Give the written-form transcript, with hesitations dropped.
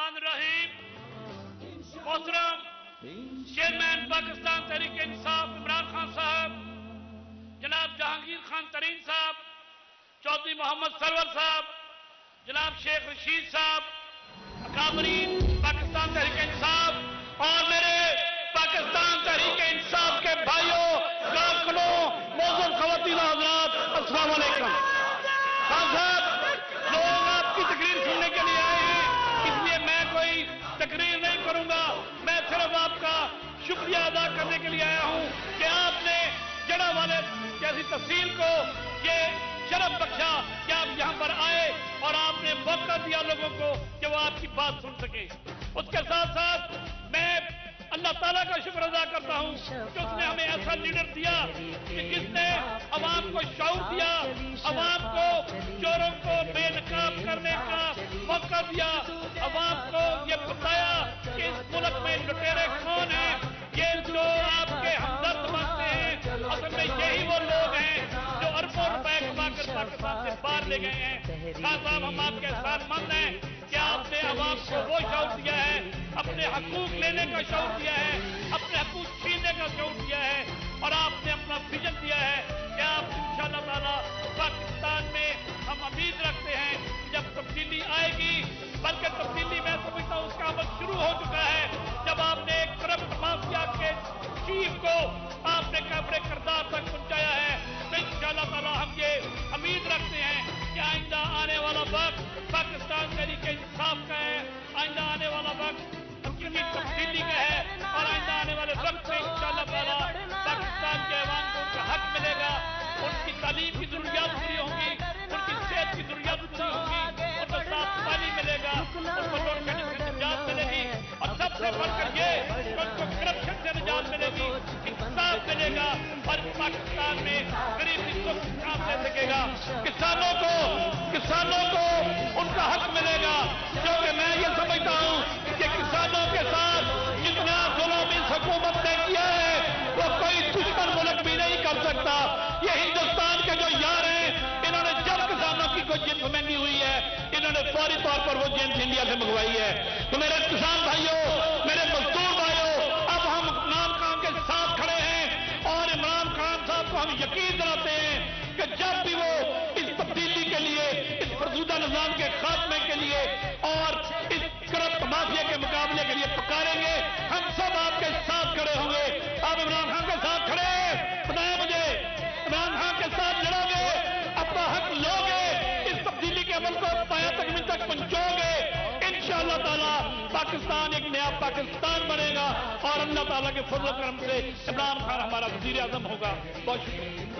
बिस्मिल्लाहिर्रहमानिर्रहीम। मोहतरम चेयरमैन पाकिस्तान तहरीक इंसाफ इमरान खान साहब, जनाब जहांगीर खान तरीन साहब, चौधरी मोहम्मद सरवर साहब, जनाब शेख रशीद साहब, अकाबरीन पाकिस्तान तहरीक इंसाफ और मेरे पाकिस्तान तहरीक इंसाफ के भाइयों, कारकुनों, मौजूद खवातीन हज़रात, अस्सलाम वालेकुम। खान साहब, लोग आपकी तकरीर सुनने के लिए आए हैं, इसलिए मैं कोई तकरीर नहीं करूंगा। मैं सिर्फ आपका शुक्रिया अदा करने के लिए आया हूं कि आपने जड़ावाले जैसी तहसील को ये शरफ बख्शा कि आप यहां पर आए और आपने मौका दिया लोगों को कि वो आपकी बात सुन सके। उसके साथ साथ मैं अल्लाह ताला का शुक्र अदा करता हूं कि उसने हमें ऐसा लीडर दिया कि जिसने अवाम को शऊर दिया, अवाम को चोरों को बेनकाब करने का मौका दिया, अवाम को ये बताया कि इस मुल्क में लुटेरे कौन हैं, ये जो आपके हमदर्द बनते हैं असल में यही वो लोग हैं जो अरबों रुपए कमाकर पाकिस्तान से बाहर ले गए हैं। खान साहब, हम आपके साथ मंद हैं कि आपने अवाम को वो शऊर दिया है, अपने हकूक लेने का शऊर दिया है, अपने हकूक छीनने का शऊर दिया है और आपने अपना विजन दिया है कि आप इंशाअल्लाह ताला पाकिस्तान में हम उम्मीद रखते हैं कि जब तब्दीली आएगी, बल्कि तब्दीली मैं समझता हूं उसका अमल शुरू हो चुका है। जब आपने एक करप्ट माफिया के चीफ को आपने अपने किरदार तक पहुंचाया है तो इंशाअल्लाह ताला हम ये उम्मीद रखते हैं कि आइंदा आने वाला वक्त पाकिस्तान तहरीक इंसाफ का है, आइंदा आने वाला वक्त की तब्दीली का है और आइंदा आने वाले वक्त में इंशाअल्लाह ताला पाकिस्तान के अवाम को उनका हक मिलेगा, उनकी तालीम की जरूरियात पूरी होंगी, उनकी सेहत की जरूरियात पूरी होंगी, उनको साफ पानी मिलेगा, उनको लोड शेडिंग से निजात मिलेगी और सबसे बढ़कर ये उनको करप्शन से निजात मिलेगी, इंसाफ मिलेगा और पाकिस्तान में गरीब को काम ले सकेगा। किसानों को उनका हक मिलेगा, क्योंकि मैं ये समझता हूं कि किसानों के साथ जितना जुल्म इस हुकूमत ने किया है वो कोई दुश्मन मुल्क भी नहीं कर सकता। ये हिंदुस्तान के जो यार हैं, इन्होंने जब किसानों की कोई जिंस महंगी हुई है, इन्होंने फौरी तौर पर वो जिंस इंडिया से मंगवाई है। तो मेरे किसान भाइयों, मेरे मजदूर भाइयों, अब हम इमरान खान के साथ खड़े हैं और इमरान खान साहब को हम यकीन दिलाते हैं कि जब भी वो इस तब्दीली के लिए, इस फरसूदा निजाम के खात्मे के लिए और इस करप्ट माफिया के मुकाबले के लिए पुकारेंगे, हम सब आपके साथ खड़े होंगे। आप इमरान खान के साथ खड़े हैं, बताएं मुझे, इमरान खान के साथ लड़ोगे, अपना हक लोगे, इस तब्दीली के अमल को पाया तकमील तक पहुंचाओगे, इंशाअल्लाह ताला पाकिस्तान एक नया पाकिस्तान बनेगा और अल्लाह ताला के फजल करम से इमरान खान हमारा वजीर आजम होगा। बहुत शुक्रिया।